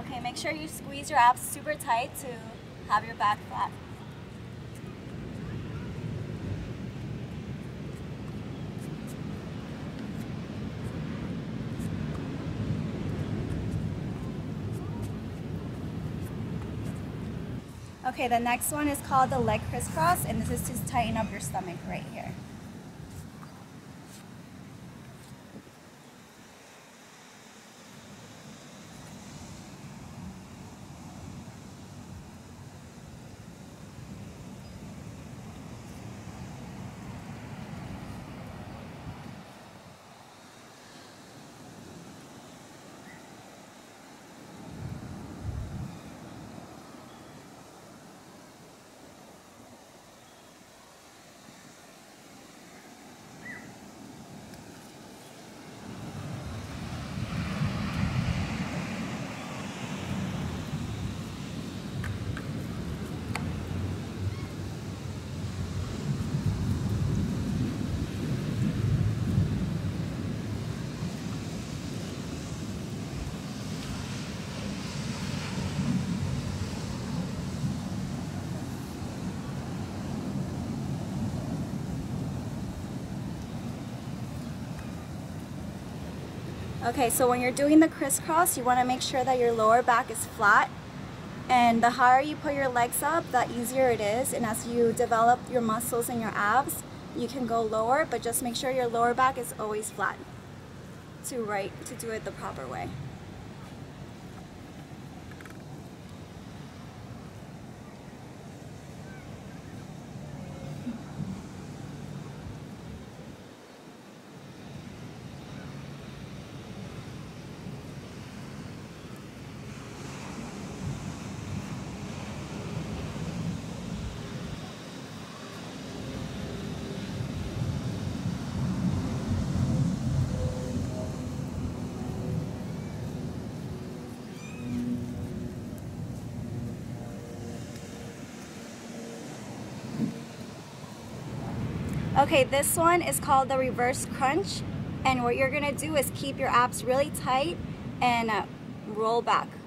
Okay, make sure you squeeze your abs super tight to have your back flat. Okay, the next one is called the leg crisscross, and this is to tighten up your stomach right here. Okay, so when you're doing the crisscross, you want to make sure that your lower back is flat. And the higher you put your legs up, the easier it is. And as you develop your muscles and your abs, you can go lower, but just make sure your lower back is always flat to do it the proper way. Okay, this one is called the reverse crunch, and what you're gonna do is keep your abs really tight and roll back.